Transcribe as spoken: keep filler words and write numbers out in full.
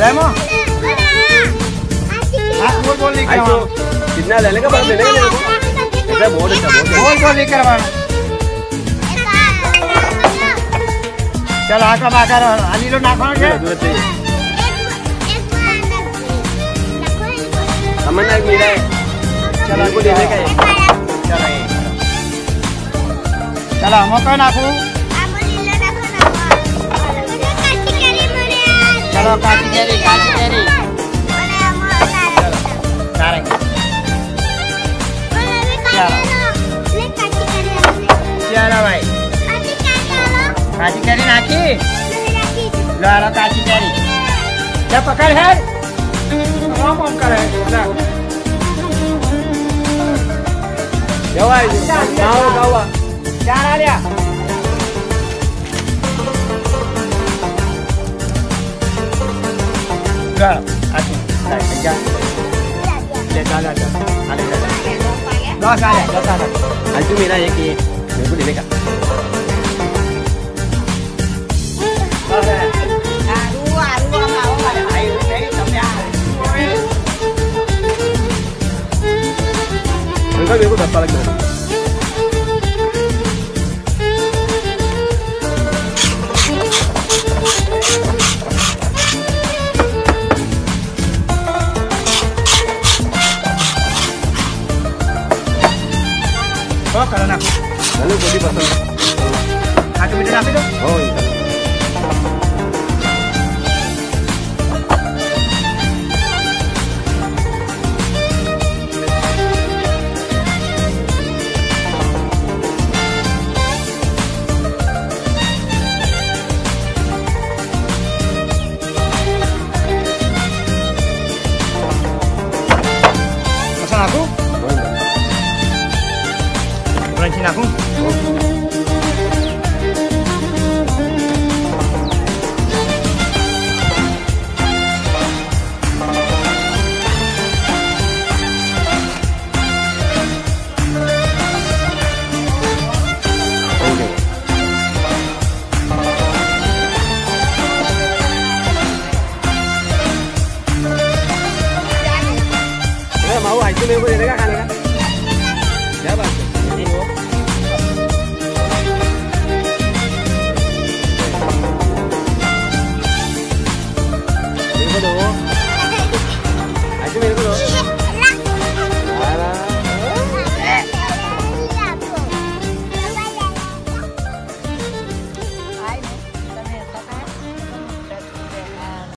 Demo. हाँ बोल बोल लेकर आओ। कितना ले लेगा बस ले लेगा मेरे को। ऐसा बोल ऐसा बोल। बोल बोल लेकर आओ। चल आकर आकर अली लो नाखों से। अमन एक मेरा है। चलो को ले लेगा ये। चलो ये। चलो मौका नाखो। चलो काटी कैरी काटी कैरी। चलो चलो भाई काटी कैरी नाकी लो आलो काटी कैरी क्या पकड़ है कौन कौन कर है क्या भाई गाँव गाँव क्या आ लिया लो आती जा ले जा जा जा आले जा दस आ ले दस आ ले आज तू मेरा एक ये मेरे को ले लेगा मेरे को दस पालक दो oh karena lalu body pasang aku minta apa itu oh iya pesan aku Cina aku. mau hai tu level